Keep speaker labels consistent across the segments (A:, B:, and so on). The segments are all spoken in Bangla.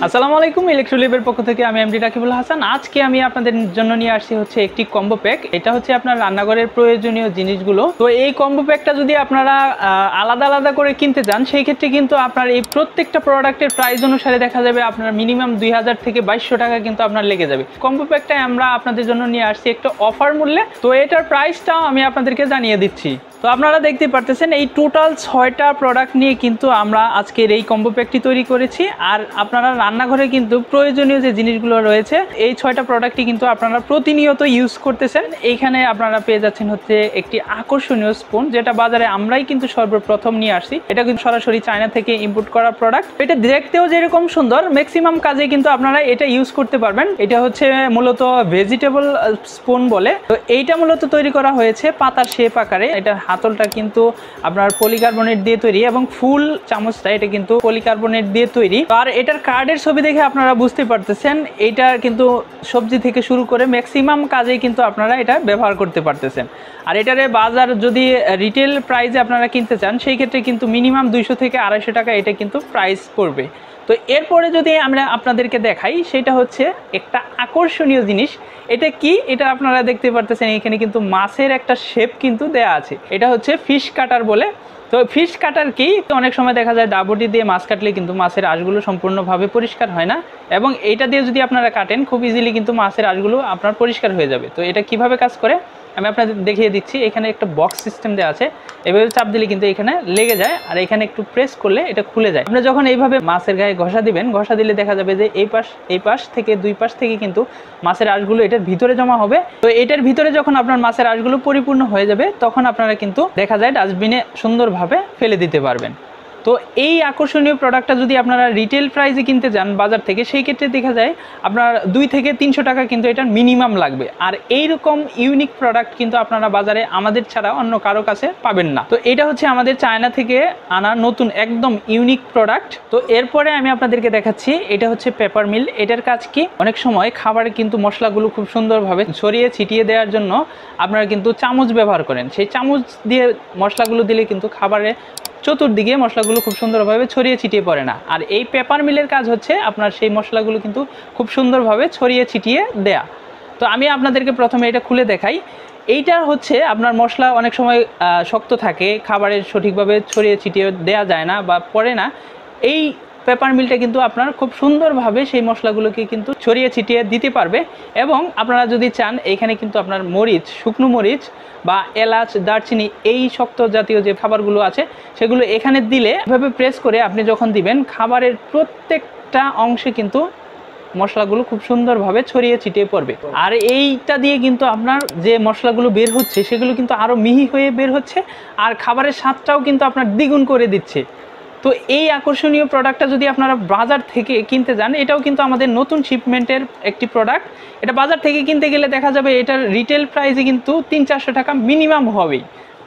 A: আসসালামু আলাইকুম, ইলেকট্রোলিভের পক্ষ থেকে আমি এমডি রাকিবুল হাসান। আজকে আমি আপনাদের জন্য নিয়ে আসছি হচ্ছে একটি কম্বো প্যাক। এটা হচ্ছে আপনার রান্নাঘরের প্রয়োজনীয় জিনিসগুলো। তো এই কম্বো প্যাকটা যদি আপনারা আলাদা আলাদা করে কিনতে চান, সেই ক্ষেত্রে কিন্তু আপনার এই প্রত্যেকটা প্রোডাক্টের প্রাইস অনুসারে দেখা যাবে আপনার মিনিমাম 2000 থেকে 2200 টাকা কিন্তু আপনার লেগে যাবে। কম্বো প্যাকটা আমরা আপনাদের জন্য নিয়ে আসছি একটা অফার মূল্যে। তো এটার প্রাইসটাও আমি আপনাদেরকে জানিয়ে দিচ্ছি। তো আপনারা দেখতে পারতেছেন এই টোটাল 6টা প্রোডাক্ট নিয়ে কিন্তু আমরা আজকের এই কম্বো প্যাকটি তৈরি করেছি। আর আপনারা রান্নাঘরে কিন্তু প্রয়োজনীয় যে জিনিসগুলো রয়েছে এই 6টা প্রোডাক্টই কিন্তু আপনারা প্রতিনিয়ত ইউজ করতেছেন। এইখানে আপনারা পেয়ে যাচ্ছেন হচ্ছে একটি আকর্ষণীয় স্পুন, যেটা বাজারে আমরাই কিন্তু সর্বপ্রথম নিয়ে আসছি। এটা কিন্তু সরাসরি চায়না থেকে ইম্পোর্ট করা প্রোডাক্ট। এটা দেখতেও যেরকম সুন্দর, ম্যাক্সিমাম কাজে কিন্তু আপনারা এটা ইউজ করতে পারবেন। এটা হচ্ছে মূলত ভেজিটেবল স্পুন বলে। তো এইটা মূলত তৈরি করা হয়েছে পাতার শেপ আকারে। এটা হাতলটা কিন্তু আপনার পলিকার্বনেট দিয়ে তৈরি এবং ফুল চামচটা এটা কিন্তু পলিকার্বনেট দিয়ে তৈরি। আর এটার কার্ডের ছবি দেখে আপনারা বুঝতে পারতেছেন এটা কিন্তু সবজি থেকে শুরু করে ম্যাক্সিমাম কাজে কিন্তু আপনারা এটা ব্যবহার করতে পারতেছেন। আর এটারে বাজার যদি রিটেল প্রাইসে আপনারা কিনতে চান, সেই ক্ষেত্রে কিন্তু মিনিমাম 200 থেকে 250 টাকা এটা কিন্তু প্রাইস পড়বে। তো এরপরে যদি আমরা আপনাদেরকে দেখাই, সেটা হচ্ছে একটা আকর্ষণীয় জিনিস। এটা কি? এটা আপনারা দেখতে পারতেছেন এখানে কিন্তু মাছের একটা শেপ কিন্তু দেয়া আছে। এটা হচ্ছে ফিশ কাটার বলে। তো ফিশ কাটার কি, অনেক সময় দেখা যায় ডাবটি দিয়ে মাছ কাটলে কিন্তু মাছের আঁশগুলো সম্পূর্ণভাবে পরিষ্কার হয় না, এবং এইটা দিয়ে যদি আপনারা কাটেন খুব ইজিলি কিন্তু মাছের আঁশগুলো আপনার পরিষ্কার হয়ে যাবে। তো এটা কিভাবে কাজ করে আমি আপনাদের দেখিয়ে দিচ্ছি। এখানে একটা বক্স সিস্টেম দেওয়া আছে, এভাবে চাপ দিলে কিন্তু এখানে লেগে যায়, আর এখানে একটু প্রেস করলে এটা খুলে যায়। আপনি যখন এইভাবে মাছের গায়ে ঘষা দিবেন, ঘষা দিলে দেখা যাবে যে এই পাশ থেকে দুই পাশ থেকে কিন্তু মাছের আঁশগুলো এটার ভিতরে জমা হবে। তো এটার ভিতরে যখন আপনার মাছের আঁশগুলো পরিপূর্ণ হয়ে যাবে, তখন আপনারা কিন্তু দেখা যায় ডাস্টবিনে সুন্দরভাবে ফেলে দিতে পারবেন। তো এই আকর্ষণীয় প্রোডাক্টটা যদি আপনারা রিটেল প্রাইসে কিনতে যান বাজার থেকে, সেই ক্ষেত্রে দেখা যায় আপনার 2 থেকে 300 টাকা কিন্তু এটার মিনিমাম লাগবে। আর এইরকম ইউনিক প্রোডাক্ট কিন্তু আপনারা বাজারে আমাদের ছাড়া অন্য কারো কাছে পাবেন না। তো এটা হচ্ছে আমাদের চায়না থেকে আনা নতুন একদম ইউনিক প্রোডাক্ট। তো এরপরে আমি আপনাদেরকে দেখাচ্ছি, এটা হচ্ছে পেপার মিল। এটার কাজ কি? অনেক সময় খাবারে কিন্তু মশলাগুলো খুব সুন্দরভাবে ছড়িয়ে ছিটিয়ে দেওয়ার জন্য আপনারা কিন্তু চামচ ব্যবহার করেন। সেই চামচ দিয়ে মশলাগুলো দিলে কিন্তু খাবারে চতুর্দিকে মশলাগুলো খুব সুন্দরভাবে ছড়িয়ে ছিটিয়ে পড়ে না। আর এই পেপার মিলের কাজ হচ্ছে আপনার সেই মশলাগুলো কিন্তু খুব সুন্দরভাবে ছড়িয়ে ছিটিয়ে দেয়া। তো আমি আপনাদেরকে প্রথমে এটা খুলে দেখাই। এইটা হচ্ছে আপনার মশলা অনেক সময় শক্ত থাকে, খাবারের সঠিকভাবে ছড়িয়ে ছিটিয়ে দেয়া যায় না বা পড়ে না। এই পেপার মিলটা কিন্তু আপনার খুব সুন্দরভাবে সেই মশলাগুলোকে কিন্তু ছড়িয়ে ছিটিয়ে দিতে পারবে। এবং আপনারা যদি চান, এইখানে কিন্তু আপনার মরিচ, শুকনো মরিচ বা এলাচ, দারচিনি, এই শক্ত জাতীয় যে খাবারগুলো আছে সেগুলো এখানে দিলে এভাবে প্রেস করে আপনি যখন দিবেন, খাবারের প্রত্যেকটা অংশে কিন্তু মশলাগুলো খুব সুন্দরভাবে ছড়িয়ে ছিটিয়ে পড়বে। আর এইটা দিয়ে কিন্তু আপনার যে মশলাগুলো বের হচ্ছে সেগুলো কিন্তু আরও মিহি হয়ে বের হচ্ছে, আর খাবারের স্বাদটাও কিন্তু আপনার দ্বিগুণ করে দিচ্ছে। তো এই আকর্ষণীয় প্রোডাক্টটা যদি আপনারা বাজার থেকে কিনতে যান, এটাও কিন্তু আমাদের নতুন শিপমেন্টের একটি প্রোডাক্ট। এটা বাজার থেকে কিনতে গেলে দেখা যাবে এটার রিটেল প্রাইসে কিন্তু 300-400 টাকা মিনিমাম হবেই।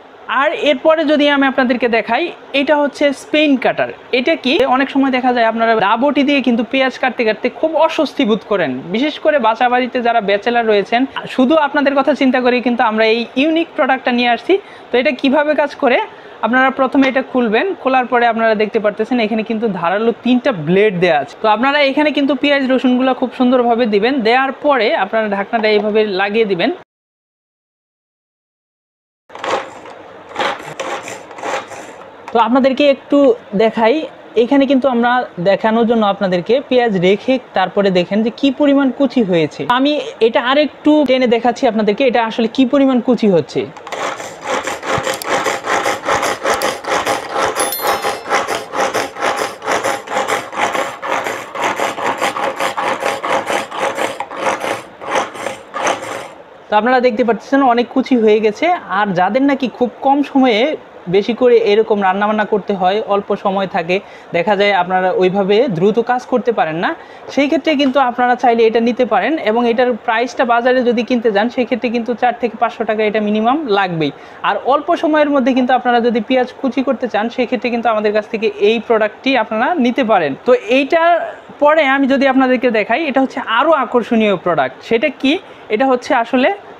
A: আর এরপরে যদি আমি আপনাদেরকে দেখাই, এটা হচ্ছে স্পেন কাটার। এটা কি? অনেক সময় দেখা যায় আপনারা ডাবটি দিয়ে কিন্তু পেঁয়াজ কাটতে কাটতে খুব অস্বস্তি বোধ করেন, বিশেষ করে বাসা বাড়িতে যারা ব্যাচেলার রয়েছেন। শুধু আপনাদের কথা চিন্তা করেই কিন্তু আমরা এই ইউনিক প্রোডাক্টটা নিয়ে আসছি। তো এটা কিভাবে কাজ করে, আপনারা প্রথমে এটা খুলবেন। খোলার পরে আপনারা দেখতে পারতেছেন এখানে কিন্তু ধারালো 3টা ব্লেড দেওয়া আছে। তো আপনারা এখানে কিন্তু পেঁয়াজ রসুনগুলো খুব সুন্দরভাবে দিবেন। দেওয়ার পরে আপনারা ঢাকনাটা এইভাবে লাগিয়ে দিবেন। তো আপনাদেরকে একটু দেখাই, এখানে কিন্তু আমরা দেখানোর জন্য আপনাদেরকে পেঁয়াজ রেখে তারপরে দেখেন যে কি পরিমাণ কুচি হয়েছে। আমি এটা আরেকটু টেনে দেখাচ্ছি আপনাদেরকে, এটা আসলে কি পরিমাণ কুচি হচ্ছে। তো আপনারা দেখতে পাচ্ছেন অনেক কুচি হয়ে গেছে। আর যাদের নাকি খুব কম সময়ে বেশি করে এরকম রান্নাবান্না করতে হয়, অল্প সময় থাকে, দেখা যায় আপনারা ওইভাবে দ্রুত কাজ করতে পারেন না, সেই ক্ষেত্রে কিন্তু আপনারা চাইলে এটা নিতে পারেন। এবং এটার প্রাইসটা বাজারে যদি কিনতে যান, সেই ক্ষেত্রে কিন্তু 4 থেকে 500 টাকা এটা মিনিমাম লাগবেই। আর অল্প সময়ের মধ্যে কিন্তু আপনারা যদি পেঁয়াজ কুচি করতে চান, সেই ক্ষেত্রে কিন্তু আমাদের কাছ থেকে এই প্রোডাক্টটি আপনারা নিতে পারেন। তো এইটার পরে আমি যদি আপনাদেরকে দেখাই, এটা হচ্ছে আরও আকর্ষণীয় প্রোডাক্ট। সেটা কি? এটা হচ্ছে আসলে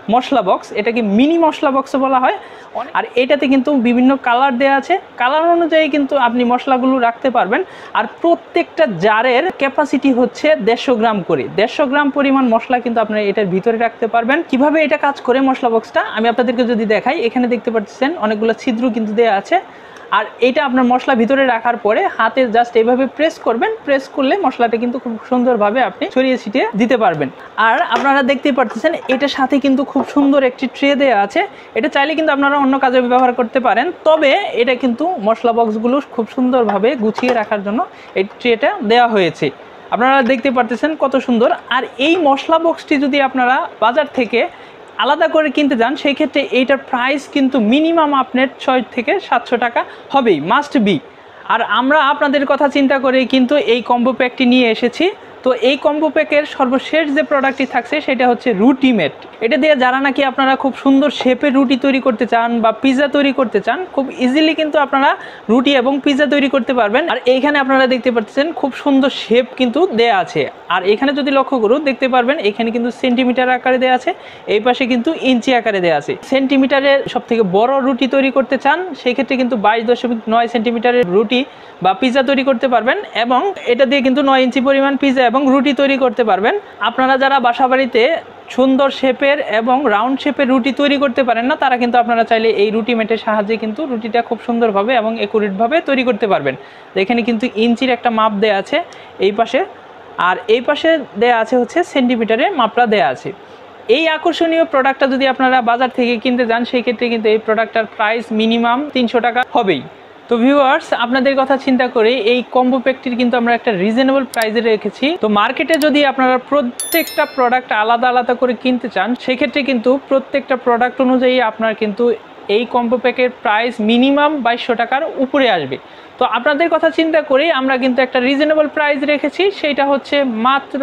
A: মশলা বক্স, এটাকে মিনি মশলা বক্স বলা হয়। আর এটাতে কিন্তু বিভিন্ন কালার দেওয়া আছে, কালার অনুযায়ী কিন্তু আপনি মশলাগুলো রাখতে পারবেন। আর প্রত্যেকটা জারের ক্যাপাসিটি হচ্ছে 150 গ্রাম করে, 150 গ্রাম পরিমাণ মশলা কিন্তু আপনারা এটার ভিতরে রাখতে পারবেন। কিভাবে এটা কাজ করে মশলা বক্সটা আমি আপনাদেরকে যদি দেখাই, এখানে দেখতে পাচ্ছেন অনেকগুলো ছিদ্র কিন্তু দেওয়া আছে। আর এটা আপনার মশলা ভিতরে রাখার পরে হাতে জাস্ট এইভাবে প্রেস করবেন, প্রেস করলে মশলাটা কিন্তু খুব সুন্দরভাবে আপনি ছড়িয়ে ছিটিয়ে দিতে পারবেন। আর আপনারা দেখতেই পাচ্ছেন এটার সাথে কিন্তু খুব সুন্দর একটি ট্রে দেওয়া আছে। এটা চাইলে কিন্তু আপনারা অন্য কাজে ব্যবহার করতে পারেন, তবে এটা কিন্তু মশলা বক্সগুলো খুব সুন্দরভাবে গুছিয়ে রাখার জন্য এই ট্রেটা দেওয়া হয়েছে। আপনারা দেখতে পাচ্ছেন কত সুন্দর। আর এই মশলা বক্সটি যদি আপনারা বাজার থেকে আলাদা করে কিনতে যান, সেই ক্ষেত্রে এইটার প্রাইস কিন্তু মিনিমাম আপনার 600 থেকে 700 টাকা হবেই, মাস্ট বি। আর আমরা আপনাদের কথা চিন্তা করে কিন্তু এই কম্বো প্যাকটি নিয়ে এসেছি। তো এই কম্বো প্যাকের সর্বশেষ যে প্রোডাক্টটি থাকছে সেটা হচ্ছে রুটি মেট। এটা দিয়ে যারা নাকি আপনারা খুব সুন্দর শেপের রুটি তৈরি করতে চান বা পিৎজা তৈরি করতে চান, খুব ইজিলি কিন্তু আপনারা রুটি এবং পিৎজা তৈরি করতে পারবেন। আর এইখানে আপনারা দেখতে পাচ্ছেন খুব সুন্দর শেপ কিন্তু দেয়া আছে। আর এখানে যদি লক্ষ্য করুন দেখতে পারবেন এখানে কিন্তু সেন্টিমিটার আকারে দেওয়া আছে, এই পাশে কিন্তু ইঞ্চি আকারে দেওয়া আছে। সেন্টিমিটারের সব থেকে বড় রুটি তৈরি করতে চান সেই ক্ষেত্রে কিন্তু 22.9 সেন্টিমিটারের রুটি বা পিৎজা তৈরি করতে পারবেন, এবং এটা দিয়ে কিন্তু 9 ইঞ্চি পরিমাণ পিৎজা এবং রুটি তৈরি করতে পারবেন। আপনারা যারা বাসাবাড়িতে সুন্দর শেপের এবং রাউন্ড শেপের রুটি তৈরি করতে পারেন না, তারা কিন্তু আপনারা চাইলে এই রুটি মেটের সাহায্যে কিন্তু রুটিটা খুব সুন্দরভাবে এবং একুরেটভাবে তৈরি করতে পারবেন। এখানে কিন্তু ইঞ্চির একটা মাপ দেয়া আছে এই পাশে, আর এই পাশে দেয়া আছে হচ্ছে সেন্টিমিটারে মাপটা দেয়া আছে। এই আকর্ষণীয় প্রোডাক্টটা যদি আপনারা বাজার থেকে কিনতে যান সেই ক্ষেত্রে কিন্তু এই প্রোডাক্টটার প্রাইস মিনিমাম 300 টাকা হবেই। তো ভিউয়ার্স, আপনাদের কথা চিন্তা করে এই কম্বো প্যাকটির কিন্তু আমরা একটা রিজনেবল প্রাইসে রেখেছি। তো মার্কেটে যদি আপনারা প্রত্যেকটা প্রোডাক্ট আলাদা আলাদা করে কিনতে চান সেক্ষেত্রে কিন্তু প্রত্যেকটা প্রোডাক্ট অনুযায়ী আপনার কিন্তু এই কম্বো প্যাকের প্রাইস মিনিমাম 2200 টাকার উপরে আসবে। তো আপনাদের কথা চিন্তা করে আমরা কিন্তু একটা রিজনেবল প্রাইস রেখেছি, সেইটা হচ্ছে মাত্র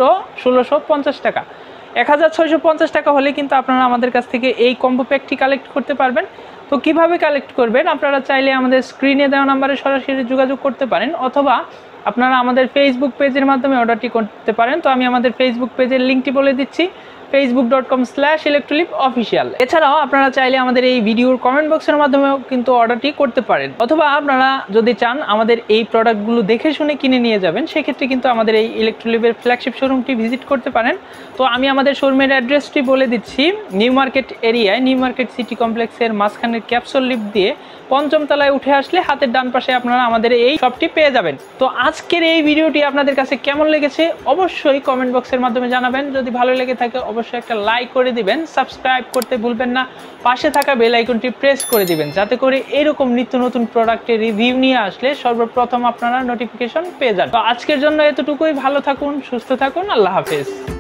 A: 1650 টাকা। 1650 টাকা হলে কিন্তু আপনারা আমাদের কাছ থেকে এই কম্বো প্যাকটি কালেক্ট করতে পারবেন। তো কিভাবে কালেক্ট করবেন, আপনারা চাইলে আমাদের স্ক্রিনে দেওয়া নাম্বারে সরাসরি যোগাযোগ করতে পারেন, অথবা আপনারা আমাদের ফেসবুক পেজের মাধ্যমে অর্ডারটি করতে পারেন। তো আমি আমাদের ফেসবুক পেজের লিঙ্কটি বলে দিচ্ছি, facebook.com/electrolipofficial। এছাড়াও আপনারা চাইলে আমাদের এই ভিডিওর কমেন্ট বক্সের মাধ্যমেও কিন্তু অর্ডারটি করতে পারেন, অথবা আপনারা যদি চান আমাদের এই প্রোডাক্টগুলো দেখে শুনে কিনে নিয়ে যাবেন সেক্ষেত্রে কিন্তু আমাদের এই ইলেকট্রোলিপের ফ্ল্যাগশিপ শোরুমটি ভিজিট করতে পারেন। তো আমি আমাদের শোরুমের অ্যাড্রেসটি বলে দিচ্ছি, নিউ মার্কেট এরিয়ায় নিউ মার্কেট সিটি কমপ্লেক্সের মাঝখানের ক্যাপসুল লিফট দিয়ে 5ম তলায় উঠে আসলে হাতের ডান পাশে আপনারা আমাদের এই শপটি পেয়ে যাবেন। তো আজকের এই ভিডিওটি আপনাদের কাছে কেমন লেগেছে অবশ্যই কমেন্ট বক্সের মাধ্যমে জানাবেন। যদি ভালো লেগে থাকে অবশ্যই একটা লাইক করে দিবেন, সাবস্ক্রাইব করতে ভুলবেন না, পাশে থাকা বেল আইকনটি প্রেস করে দিবেন যাতে করে এরকম নিত্য নতুন প্রোডাক্টের রিভিউ নিয়ে আসলে সর্বপ্রথম আপনারা নোটিফিকেশন পেয়ে যান। তো আজকের জন্য এতটুকুই, ভালো থাকুন, সুস্থ থাকুন, আল্লাহ হাফেজ।